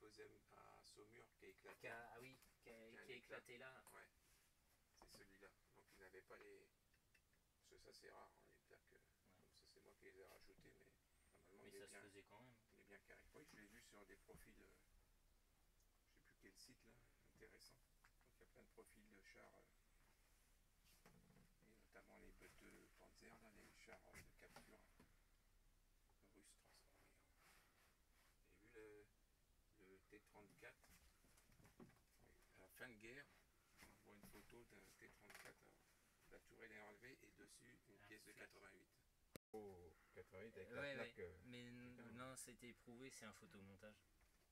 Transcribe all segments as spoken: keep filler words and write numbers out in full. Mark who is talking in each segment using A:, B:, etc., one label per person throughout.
A: explosé à Saumur, qui a éclaté.
B: Qui a, ah oui, qui a, qui a, qui a éclaté là.
A: Ouais, c'est celui-là. Donc ils n'avaient pas les... Parce que ça c'est rare, hein, les plaques. Ouais. Comme ça c'est moi qui les ai rajoutées, mais normalement
B: mais
A: il,
B: ça
A: est bien,
B: se faisait quand même.
A: Il est bien carré. Oui, je l'ai vu sur des profils, euh, je sais plus quel site là, intéressant. Donc il y a plein de profils de chars, euh, et notamment les bottes de Panzer, là, les chars de capture russes transformés. J'ai vu le, le T trente-quatre, à la fin de guerre, on voit une photo d'un T trente-quatre, la tourelle est enlevée et dessus une ah, pièce de quatre-vingt-huit. Oh, quatre-vingt-huit avec
B: ouais,
A: la plaque.
B: Ouais. Mais putain, non, c'était éprouvé, c'est un photomontage.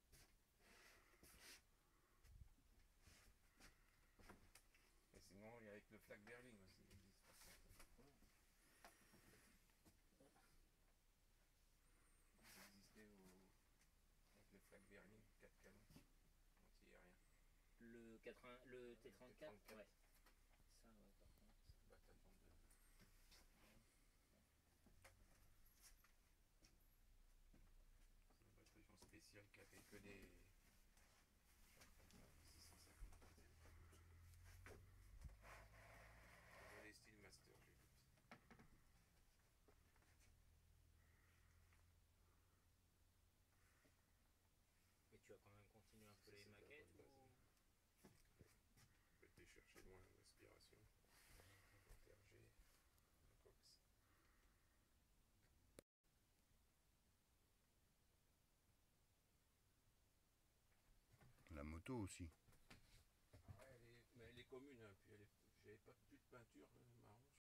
A: Et sinon, il y a avec le Flak Berling aussi. Il existait au... avec le Flak Berling, quatre canons. Anti-aérien.
B: Le, quatre-vingts, le T trente-quatre,
A: T trente-quatre.
B: Ouais. Ça, ouais, par contre.
A: Bataillon de... C'est un bataillon spécial qui a fait que des... six cent cinquante. Les styles master, j'ai vu.
B: Mais tu vas quand même continuer un peu les maquettes ou...
A: Je vais te chercher loin l'aspiration. G, Cox.
C: La moto aussi.
A: Ah ouais, elle est, mais elle est commune, hein, puis elle est, j'avais pas plus de peinture.